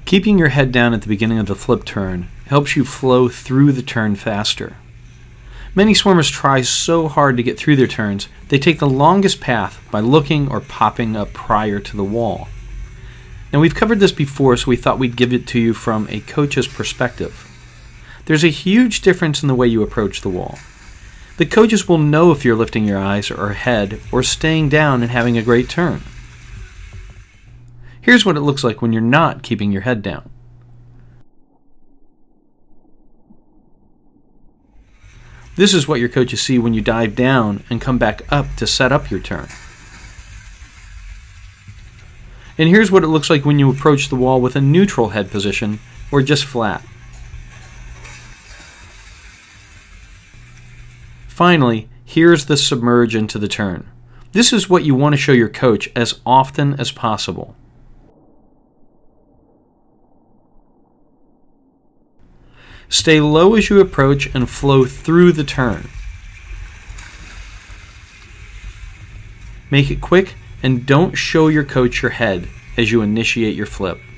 Keeping your head down at the beginning of the flip turn helps you flow through the turn faster. Many swimmers try so hard to get through their turns, they take the longest path by looking or popping up prior to the wall. Now, we've covered this before, so we thought we'd give it to you from a coach's perspective. There's a huge difference in the way you approach the wall. The coaches will know if you're lifting your eyes or head or staying down and having a great turn. Here's what it looks like when you're not keeping your head down. This is what your coaches see when you dive down and come back up to set up your turn. And here's what it looks like when you approach the wall with a neutral head position or just flat. Finally, here's the submerge into the turn. This is what you want to show your coach as often as possible. Stay low as you approach and flow through the turn. Make it quick and don't show your coach your head as you initiate your flip.